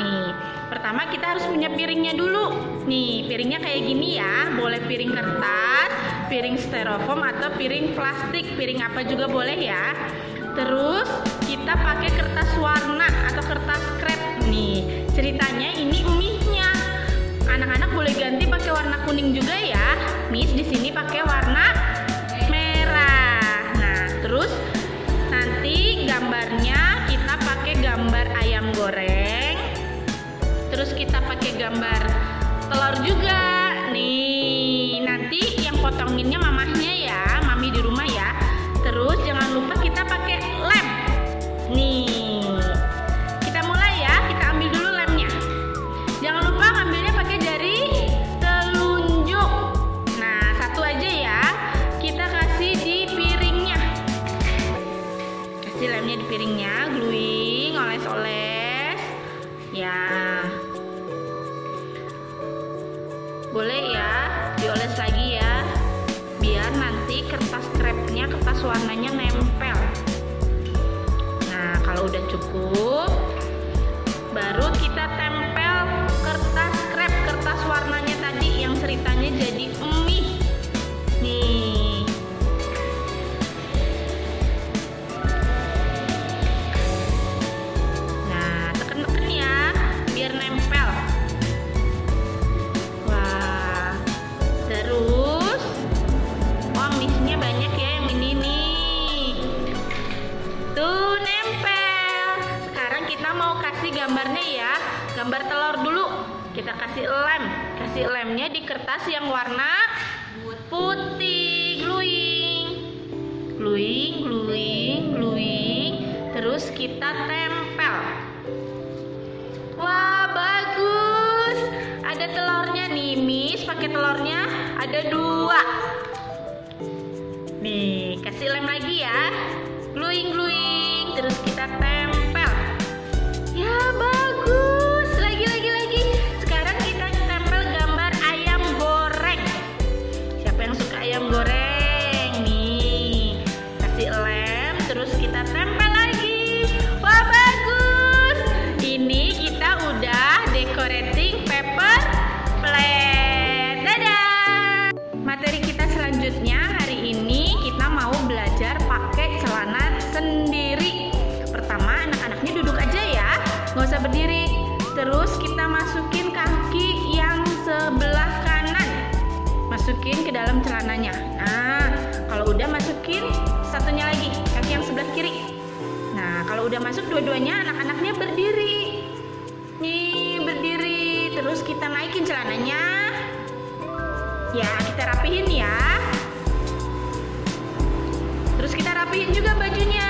Nih, pertama kita harus punya piringnya dulu. Nih, piringnya kayak gini ya. Boleh piring kertas, piring styrofoam atau piring plastik. Piring apa juga boleh ya. Terus kita pakai kertas warna atau kertas krep. Nih, ceritanya ini mie-nya. Anak-anak boleh ganti pakai warna kuning juga ya. Miss di sini pakai warna merah. Nah, terus nanti gambarnya kita pakai gambar ayam goreng. Terus kita pakai gambar telur juga. Nih, nanti yang potonginnya mamahnya ya, mami di rumah ya. Terus jangan lupa kita pakai lem. Nih, kita mulai ya. Kita ambil dulu lemnya. Jangan lupa ngambilnya pakai jari telunjuk. Nah, satu aja ya. Kita kasih di piringnya. Kasih lemnya di piringnya, gluing, oles-oles. Ya. Boleh ya, dioles lagi ya. Biar nanti kertas krepnya, kertas warnanya nempel. Nah, kalau udah cukup, baru kita tempel kertas krep, kertas warnanya tadi yang ceritanya jadi mie. Nih. Nah, tekan-tekan ya, biar nempel. Wah, terus, oh mie-nya banyak ya yang ini nih. Tuh nempel. Sekarang kita mau kasih gambarnya ya, gambar telur dulu. Kita kasih lem, kasih lemnya di kertas yang warna putih, gluing, gluing, gluing, gluing. Terus kita tempel. Wah, bagus. Ada telurnya nih, Miss. Pakai telurnya ada 2. Nih, kasih lem lagi ya. Gluing, gluing. Terus kita tempel. Ya, bagus. Lagi. Sekarang kita tempel gambar ayam goreng. Siapa yang suka ayam goreng? Nih, kasih lem. Terus kita tempel lagi. Wah, bagus. Ini kita udah decorating paper plate. Dadah. Materi kita selanjutnya hari ini kita mau belajar pakai celana sendiri. Pertama, anak-anaknya duduk aja ya, nggak usah berdiri. Terus kita masukin kaki yang sebelah kanan, masukin ke dalam celananya. Nah, kalau udah masukin satunya lagi, kaki yang sebelah kiri. Nah, kalau udah masuk dua-duanya, anak-anaknya berdiri. Nih, berdiri. Terus kita naikin celananya. Ya, kita rapihin ya. Terus kita rapihin juga bajunya.